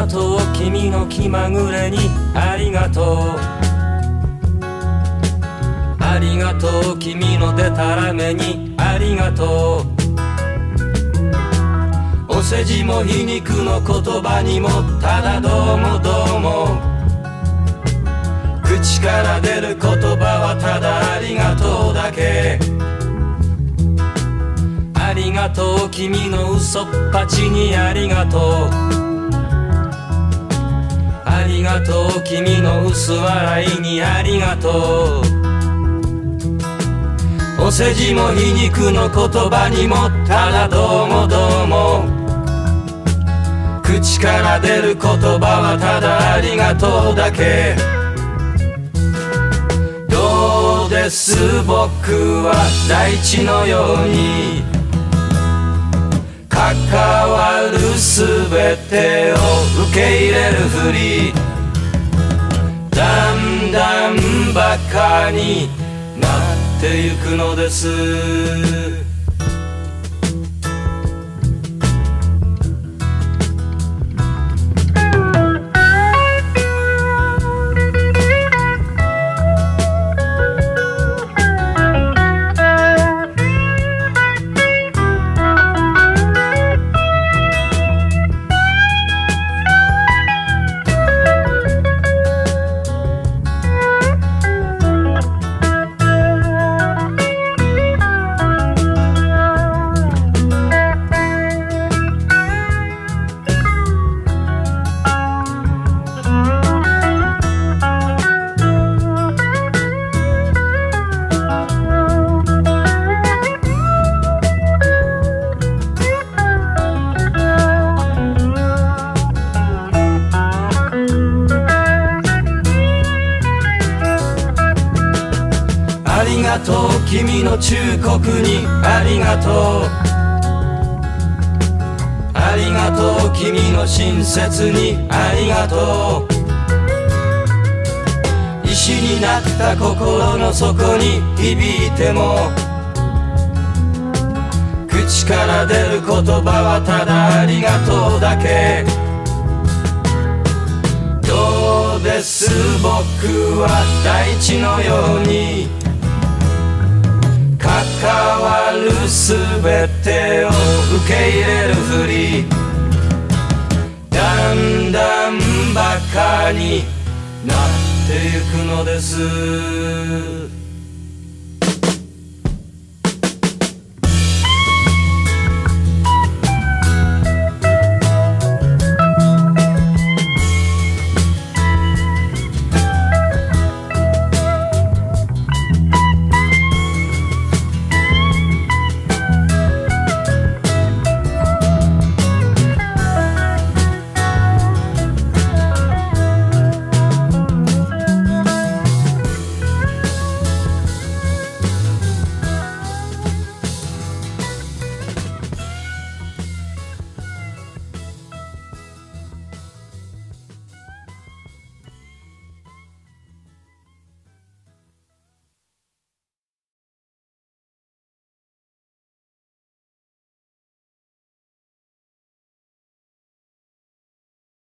がとう君の気まぐれにありがとう。ありがとう君のでたらめにありがとう。お世辞も皮肉の言葉にもただどうもどうも。口から出る言葉はただありがとうだけ。ありがとう君の嘘っぱちにありがとう。ありがとう君の薄笑いにありがとう。お世辞も皮肉の言葉にもただどうもどうも。口から出る言葉はただありがとうだけ。どうです僕は大地のように関わるすべてを受け入れるふり。だんだんバカになってゆくのです。ありがとう君の忠告にありがとう。ありがとう君の親切にありがとう。石になった心の底に響いても口から出る言葉はただありがとうだけ。どうです僕は大地のように関わるすべてを受け入れるふり。だんだんバカになってゆくのです。